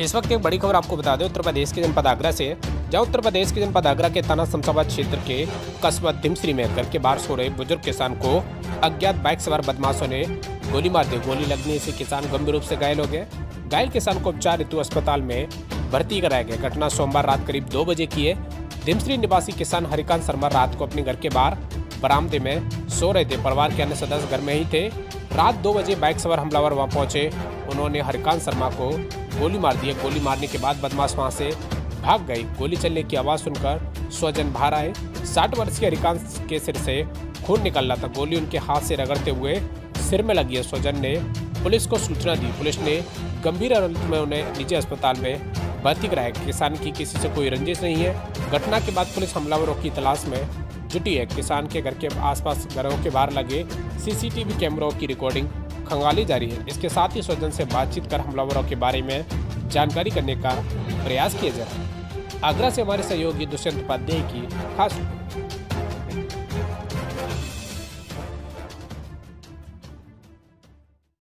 इस वक्त एक बड़ी खबर आपको बता दें उत्तर प्रदेश के जनपद आगरा से, जहां उत्तर प्रदेश के जनपद आगरा के थाना शमशाबाद क्षेत्र के कस्बा दिमसरी में घर के बाहर सो रहे बुजुर्ग किसान को अज्ञात बाइक सवार बदमाशों ने गोली मार दी। गोली लगने से किसान गंभीर रूप से घायल हो गए। घायल किसान को उपचार हेतु अस्पताल में भर्ती कराया गया। घटना सोमवार रात करीब 2 बजे की है। दिमसरी निवासी किसान हरिकांत शर्मा रात को अपने घर के बाहर बरामदे में सो रहे थे। परिवार के अन्य सदस्य घर में ही थे। रात 2 बजे बाइक सवार हमलावर वहां पहुंचे। उन्होंने हरिकांत शर्मा को गोली मार दी। गोली मारने के बाद बदमाश वहां से भाग गई। गोली चलने की आवाज सुनकर स्वजन बाहर आए। 60 वर्षीय हरिकांत के सिर से खून निकल रहा था। गोली उनके हाथ से रगड़ते हुए सिर में लगी है। स्वजन ने पुलिस को सूचना दी। पुलिस ने गंभीर हालत में उन्हें निजी अस्पताल में भर्ती कराया। किसान की किसी से कोई रंजिश नहीं है। घटना के बाद पुलिस हमलावरों की तलाश में जुटी है। किसान के घर के आसपास घरों के बाहर लगे सीसीटीवी कैमरों की रिकॉर्डिंग खंगाली जा रही है। इसके साथ ही स्वजन से बातचीत कर हमलावरों के बारे में जानकारी करने का प्रयास किया जा रहा है। आगरा से हमारे सहयोगी दुष्यंत उपाध्याय की खास रिपोर्ट।